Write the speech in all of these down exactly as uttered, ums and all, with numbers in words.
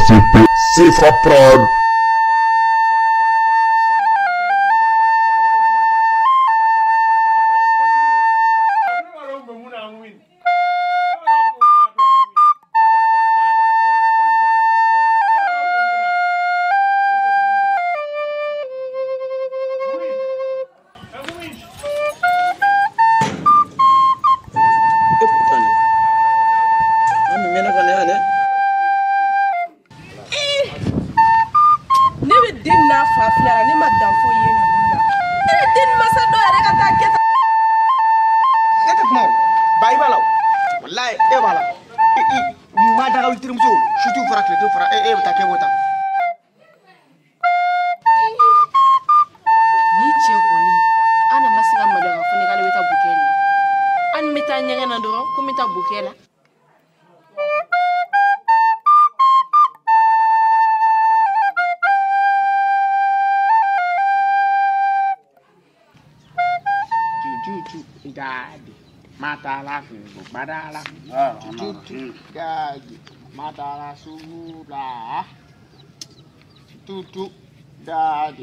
C'est for prod. Matala badala tutu gaji matala sula tutu gaji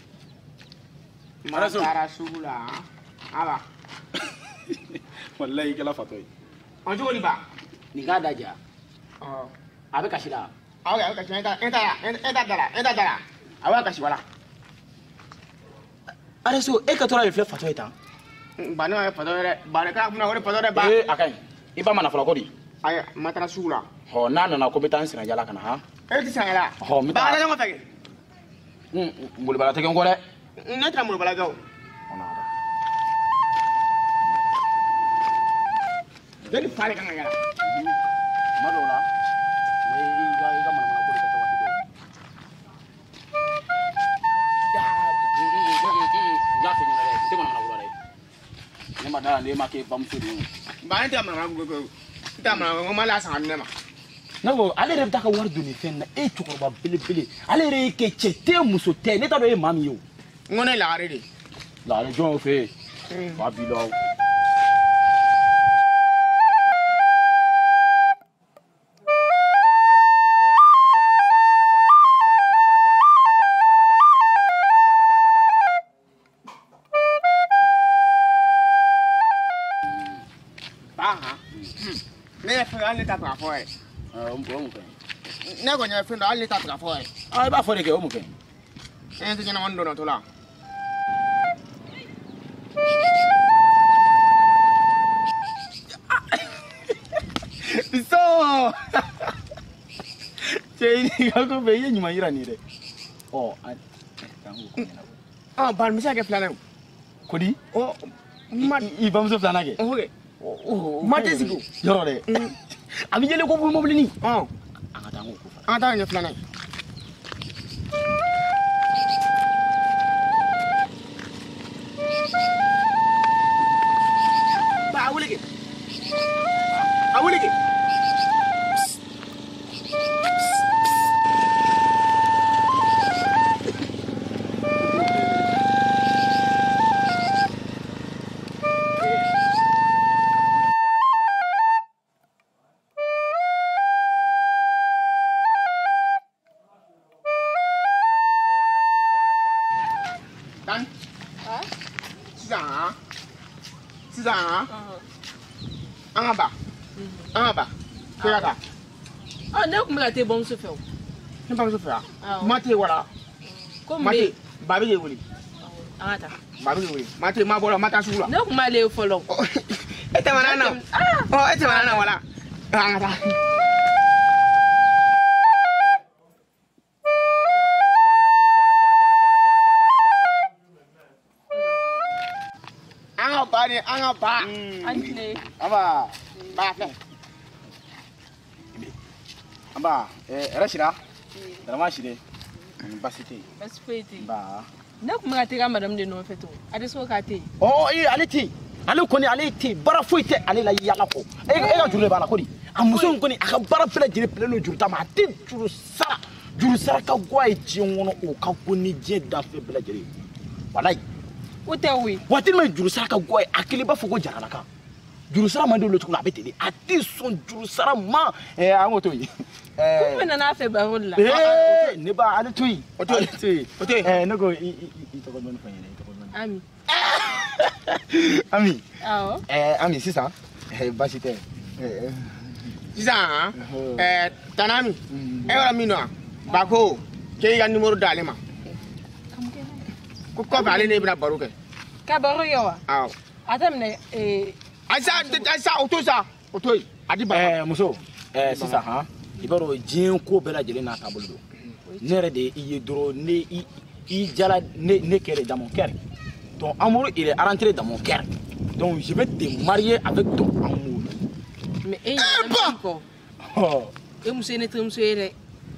matala sula ala wallahi kala fatoi onjo ni ba ni ga daja oh abe kashira awe awe kashira enta enta enta dala enta dala awe kashira wala are so e ka tora be fle fatoi ta bana ya padore bana ka kuna ore padore ba eh akai iba mana fala kodi ay matara sula ho na na ko betan sina jala kana ha e ti sala ho mi ba ga ngota ke mm mbul bala te ngore na tra mbul bala gaw ona da jadi pare kan ngara madola mai ga ga mana mana kodi ka tawati do da ya fi ni na te mana mana kodi ne ma da ne ma ke bam su du ba ni ta mana go ta mana go mala san ne ma nawo ale re ta ka war duni fen na e chukor ba bele bele ale re ke chete muso te ne ta do e mami yo ngone la re de la le jon fe ba bi lo ne fa ale ta tra foi ah um bom fe ne go nya fe ndo ale ta tra foi ah ba fo de ke o mu ke en ti na wando no to la so chei ga ko be yin ma yira ni de oh an kan ko ni na ah ban mi sa ke flana kodi oh ma i bam so flana ke oh ke oh mate sigo yoro de abi jele ko bu mobile ni oh anga ta ko anga ta nya flana ba awulike awulike Dan? Hah? Sisan? Sisan? An ka ba? An ka ba? Kira ta? Ah, ne kun bɛ ka te bɔ muso fɛ o. Ne bamuso fɛ wa? Awɔ. Ma te wala? Ko mun Ma bɛ te? yen? Ba bɛ k'e wele. An ka taa. Ba bɛ k'e wele. Ma te ma bɔra ma taa sugu la. Ne kun b'ale ye fɔlɔ. E tɛmɛna na. Ɔ e tɛmɛna na wala? An ka taa. An ka ba ni an ka ba. An tile. aba Ba fɛ. aba eh rashida dama shide basite Basi foyi tɛ yen. ba Ne kun bɛ ka te ka madame de nɔfɛ to. A tɛ so k'a tɛ yen. oh eh ale ti ale koni ale ti bara foyi tɛ ale la yala ko e e ka juru b'a la kodi a muso koni a ka bara bɛɛ lajɛlen pele no juru ta ma a tɛ juru sara juru sara ka go a ye diɲɛ kɔnɔ o ka go ni diɲɛ danfɛn bɛɛ lajɛlen walayi O tɛ o ye. waati min juru sara ka go a ye a kelen b'a fɔ ko jarala kan juru sara man di olu cogo la a bɛ ten de a tɛ sɔn juru sara ma ɛ an k'o to yen eh Kuma na fe ba holla. eh ne ba ale tui Oto. ale tui Oto. eh ne go i i to ko non fa yene to ko non Ami. ami Awo. eh ami sisa eh basite eh Sisan eh Tanami. E wala mi no. Bako ke ya numéro dale ma. Ko ko ba ale ne bina baro ke. Ka baro yawa. Aw. Atamne eh Asa asa auto sa. Auto. Adi ba. eh muso eh sisa ha ibaro jin ko bela jele na tabolo do ne yɛrɛ de i ye doro ne i i jala ne ne kɛrɛ dans mon cœur ton amour il est rentré dans mon cœur donc je vais te marier avec ton amour me eh na ko. oh E muso ne tum so ere.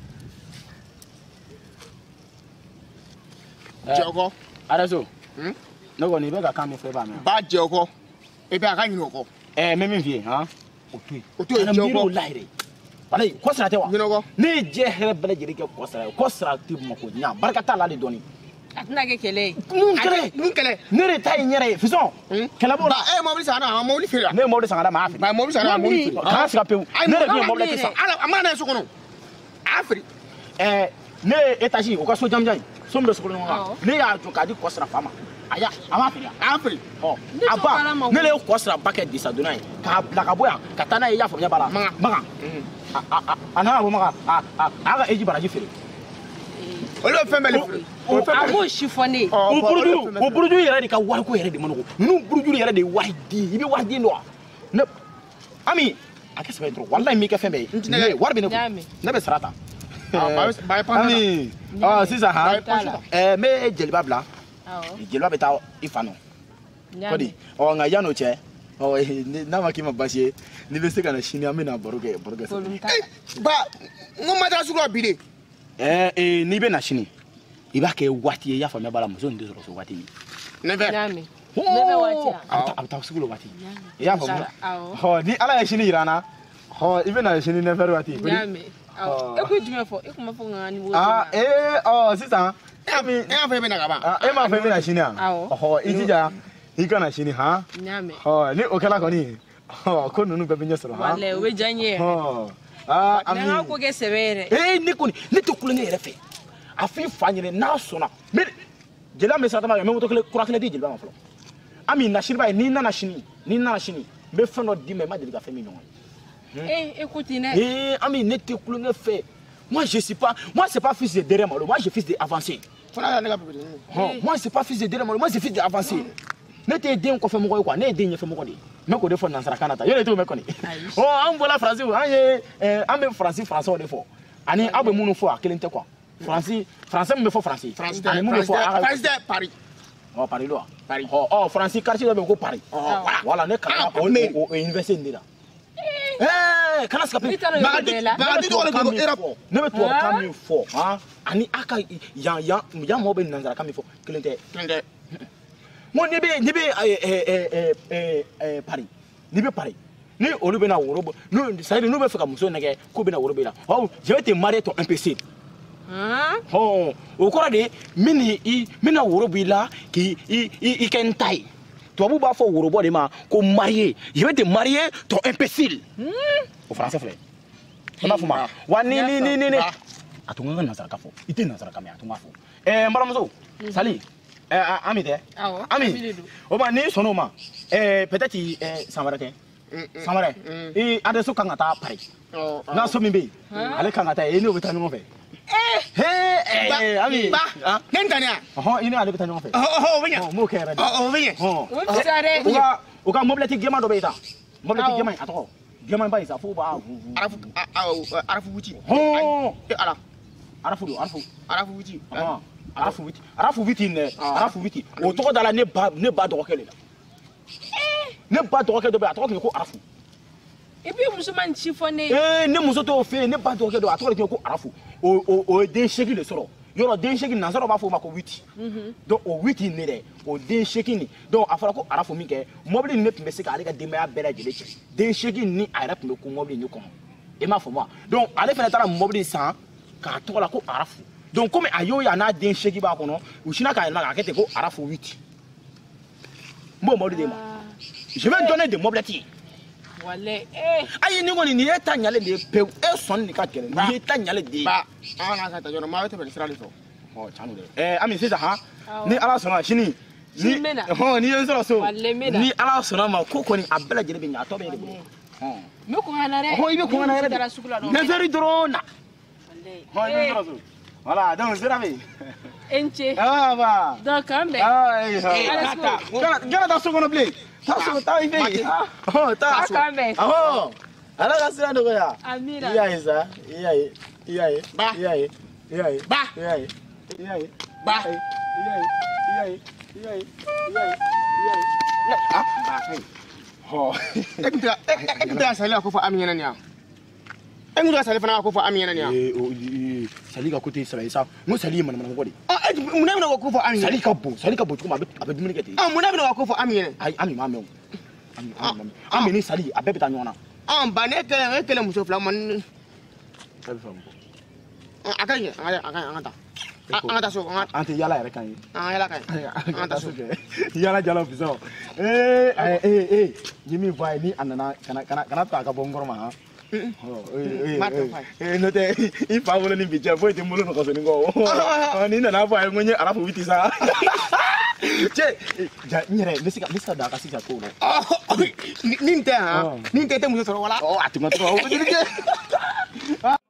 Joko. araso Hmm? ne ko ni be ka kan mi fɛ ba mi Ba joko. E be aka nyino ko. eh me min fie ha o to yi O to yi kana joko. miiro la yɛrɛ wala ko sira tɛ wa Nyino ko. ne ye jɛ hɛrɛ bɛɛ lajɛlen kɛ kɔ sira ye kɔ sira tɛ mako ɲa barika t'a la ale dɔɔni Atina ke kele. mun kɛlɛ Mun kele. ne de ta ye n yɛrɛ ye fisɔn kɛlɛ b'o la Ba e mobili sana, mobili fira. ne ye mɔbili san ka d'a ma a y'a feere Ba mobili sana, mobili fira. kana siga pewu ne de tun ye mɔbili tɛ san Ala amana na so kono. Afri. ɛɛ ne ye étage o ka so janjan ye so min bɛ sokɔnɔ ɲɔgɔn Awɔ. kan ne y'a jɔ k'a di kɔ sira fa ma a y'a a m'a feere Afri. ɔ Ne a t'o baara ma ba ne de ye kɔ sira ba kɛ disa donna ye k'a bila ka bɔ yan ka taa n'a ye i y'a faamuya b'a la Magan. magan a a a a nana bɔ magan a a a ka eji baraji feere Olu fɛn bɛɛ le fira. o A mo chiffonné. o buruju o buruju yɛrɛ de ka wariko yɛrɛ de ma nɔgɔ ninnu buruju yɛrɛ de ye wari di i bɛ wari di dɔn ne ami a kɛ sɛbɛn dɔrɔn walayi min kɛ fɛn bɛɛ ye ne wari bɛ ne Y'a kun mɛn. ne bɛ sara ta ba ye pan ami ɔ sisan ha ɛɛ n bɛ jeliba bila Awo. jeliba bɛ taa i fa nɔ kɔdi ɔ nka yan'o cɛ ɔ n'a ma k'i ma baasi ye n'i bɛ se ka na sini an bɛ na baro kɛ baro kɛ sɛbɛn Volum ta. Ba ngo mata sugu bi de. ɛɛ ee n'i bɛ na sini i b'a kɛ waati ye i y'a faamuya b'a la muso in tɛ sɔrɔ so waati min Ne fɛ. Y'a mɛn. Ne bɛ waati a. a bɛ taa a bɛ taa sugu la waati i y'a faamuya Awɔ. ɔ ni ala ye sini yira n na ɔ i bɛ na sini neuf heures waati Y'a mɛn. Awɔ. E ko jumɛn fɔ? E kuma fɔ nka ni wo. ah ee ɔ sisan E y'a fɛ bɛ na ka ban. ah e m'a fɔ i bɛ na sini yan Awɔ. ɔ i jija i ka na sini han Y'a mɛn. ɔ ni o kɛla kɔni ɔ ko ninnu bɛɛ bɛ ɲɛ sɔrɔ han Walayi o bɛ diya n ye. ɔ ah N'an ka ami ko kɛ sɛbɛ yɛrɛ. ee ne kɔni ne tɛ kulonkɛ yɛrɛ fɛ a f'i fa ɲinɛ n'a sɔnna mɛ jeliba min sara tama kɛ mɛ moto kelen kura kelen di jeliba ma fɔlɔ ami na sini b'a ye n'i nana sini n'i nana sini n bɛ fɛn dɔ d'i ma i ma deli ka fɛn min ɲɔgɔn ye. Eh, écoute, Inès. Eh, ami, ne te kulonkɛ fɛ. Moi, je suis pas, moi, c'est pas fils de derrière moi. Moi, je suis fils d'avancé. Fana ne ka bebe. Moi, c'est pas fils de derrière moi. Moi, c'est fils d'avancé. Ne te den kɔfɛ mɔgɔ ye quoi. Ne ye den ɲɛfɛ mɔgɔ de ye. N bɛ k'o de fɔ nansarakan na tan. Yɔrɔ i t'o mɛn kɔni. Ɔ an bɔra faransi an ye an bɛ faransi faransɛw de fɔ. Ani aw bɛ minnu fɔ a kelen tɛ quoi. Faransi français min bɛ fɔ faransi. France Ani mun bɛ fɔ a France Paris. Ɔ Paris do wa. Paris. Ɔ ɔ faransi quartier dɔ bɛ yen ko Paris. Voilà voilà ne kalan o o université in de la. Eh, kana sika pe. Bagadi bagadi dɔgɔ de ko Europe. Ne bɛ tubabukan min fɔ han ani a ka yan yan yan mɔgɔw bɛ nanzarakan min fɔ kelen tɛ. Tende. Mo ni bɛ ni bɛ ɛ ɛ ɛ ɛ Paris ni bɛ Paris ni olu bɛ na woro bɔ n'u c'est à dire n'u bɛ fɛ ka muso nɛgɛ k'u bɛ na woro bɛ la ɔ je vais te marier ton M P C. Hɔn o kɔrɔ de min ni i min na woro b'i la k'i i i kɛ n ta ye. Tubabu b'a fɔ worobɔ de ma ko marier je vais te marier ton imbécile. O français filɛ. I m'a fɔ ma wa ni ni ni ni a tun kan ka nanzaraka fɔ i tɛ nanzaraka mɛn a tun b'a fɔ. Ɛɛ n balimamuso Sali ɛɛ Ami tɛ. Awɔ Ami o ma n'i sɔnn'o ma ɛɛ peut-être ɛɛ san wɛrɛ tɛ san wɛrɛ i adresse kan ka taa Paris n'a so min bɛ yen ale kan ka taa yen i n'o bɛ taa ɲɔgɔn fɛ. Ee Ami Ba. Ne ntanya. ɔhɔn i ni ale bɛ taa ɲɔgɔn fɛ. Oh oh benya. Ɔ m'o kɛ yɛrɛ de. Oh benya. Ɔn. O bɛ sa dɛ. u ka u ka mobilɛti gɛman dɔ bɛ yen tan mobilɛti Awɔ. gɛman in a tɔgɔ gɛman ba in sa fo b'a Arafu arafu wuti. hɔn E ala. arafu don arafu Arafu wuti. ɔhɔn arafu witi arafu witi nɛ arafu witi o tɔgɔ da la ne ba ne ba dɔgɔkɛ de la ne ba dɔgɔkɛ dɔ bɛ yen a tɔgɔ tun ye ko arafu Et puis musoman chiffonné. ee ne muso t'o fɛ yen ne ba dɔgɔkɛ dɔ a tɔgɔ de tun ye ko arafu o o o ye den seegin de sɔrɔ yɔrɔ den seegin nansaraw b'a fɔ o ma ko witi donc o witi ne dɛ o den seegin nin donc a fɔra ko arafu min kɛ mɔbili nin ne tun bɛ se k'ale ka denbaya bɛɛ lajɛlen cɛ den seegin ni a yɛrɛ tun bɛ ko mɔbili nin kɔnɔ i m'a faamu wa donc ale fana taara mɔbili san k'a tɔgɔ la ko arafu donc komi a y'o ye a n'a den seegin b'a kɔnɔ u sinna k'a yɛlɛma k'a kɛ ten ko arafu witi n b'o mɔbili de ma je vais donner des mobilettes Wale eh. Ayi ni kɔni nin ye ta ɲalen de ye pewu e sɔnni de ka gɛlɛn nin ye ta ɲalen de ye. Ba an ka ka taa yɔrɔ maa bɛ tɛmɛ sira de fɛ. Ɔ tiɲɛ don dɛ. Ɛɛ Ami sisan han ni Ala sɔnna sini. Sini n bɛ na. Hɔn ni ye n sɔrɔ so. Wale n bɛ na. Ni Ala sɔnna ma ko kɔni a bɛɛ lajɛlen bɛ ɲɛ a tɔ bɛ e de bolo. Hɔn. N bɛ kɔn ka na dɛ. Hɔn i bɛ kɔn ka na yɛrɛ de. Taara sugu la dɔrɔn. neuf heures dɔrɔn na. Wale. Hɔn i bɛ n sɔrɔ so. Voilà donc sira bɛ yen. E n ce. Ah va. Donc an bɛn. Ah ee Ala ha. sugu. Gana taa so kɔnɔ bilen. Taa so taa i fɛ yen. Hɔn taa. A kan bɛn. Ɔhɔn. Ala ka sira nɔgɔya. Amina. I y'a ye sa i y'a ye i y'a ye Ba. i y'a ye i y'a ye Ba. i y'a ye i y'a ye Ba. i y'a ye i y'a ye i y'a ye i y'a ye i y'a ye ah ba kai hɔ E kun tɛ e kun tɛ sali ko fɔ Ami ɲɛna nin ya. E kun tɛ sali fana ko fɔ Ami ɲɛna nin ya. ee o ee sali ka côté saba ye sa n ko sali ye manamana mɔgɔ de Ɔ e mun bɛna ko fɔ Ami ɲɛna. sali ka bon sali ka bon cogo min a bɛ a bɛ dumuni kɛ ten Ɔ mun bɛna ko fɔ Ami ɲɛna. ayi Ami m'a mɛn o Ami Ami m'a mɛn Ami ni sali a bɛɛ bɛ taa ɲɔgɔn na Ɔ ba ne kɛlɛ e kɛlɛ muso fila ma ni. a bɛ faamu A ka ɲi a ka a ka an ka taa. An ka taa so an ka an tɛ yala yɛrɛ kan ye an ka yala ka ɲi. An ka taa so. yala jala fisɔ ee ee ee ye min fɔ a ye ni a nana kana kana kana to a ka bɔ n kɔrɔ ma han n'o tɛ i fa wolo ni bi cɛ foyi tɛ n bolo nɔgɔsoni kɔ ni nana fɔ a ye ko n ye arafu biti sa cɛ ja n yɛrɛ n bɛ se ka n bɛ se ka don a ka sisan ko la Nin tɛ han nin tɛ tɛ muso sɔrɔ wala. ɔ a tun ka to